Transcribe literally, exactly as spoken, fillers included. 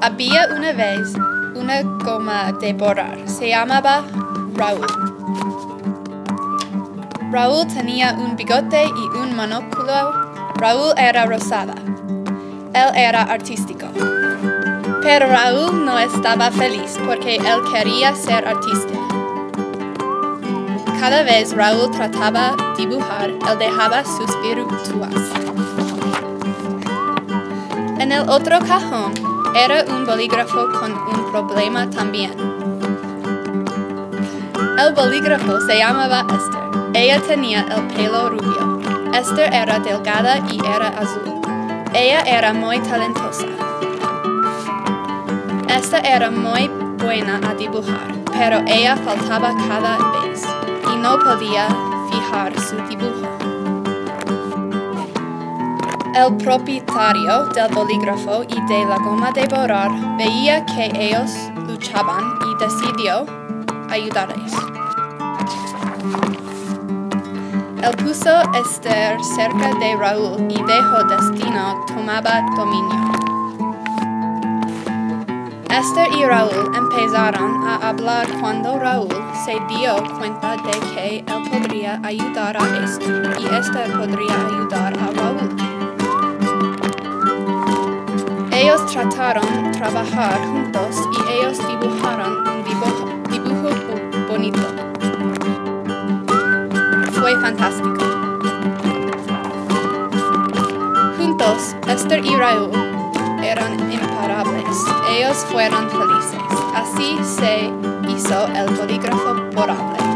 Había una vez una goma de borrar. Se llamaba Raúl. Raúl tenía un bigote y un monóculo. Raúl era rosada. Él era artístico. Pero Raúl no estaba feliz porque él quería ser artista. Cada vez Raúl trataba de dibujar, él dejaba sus virtudes. En el otro cajón era un bolígrafo con un problema también. El bolígrafo se llamaba Esther. Ella tenía el pelo rubio. Esther era delgada y era azul. Ella era muy talentosa. Esta era muy buena a dibujar, pero ella faltaba cada vez y no podía fijar su dibujo. El propietario del bolígrafo y de la goma de borrar veía que ellos luchaban y decidió ayudarles. Él puso a Esther cerca de Raúl y dejó destino tomaba dominio. Esther y Raúl empezaron a hablar cuando Raúl se dio cuenta de que él podría ayudar a Esther y Esther podría ayudar a Raúl. Ellos trataron de trabajar juntos y ellos dibujaron un dibujo, dibujo bonito. Fue fantástico. Juntos, Esther y Raúl eran imparables. Ellos fueron felices. Así se hizo el bolígrafo borrable.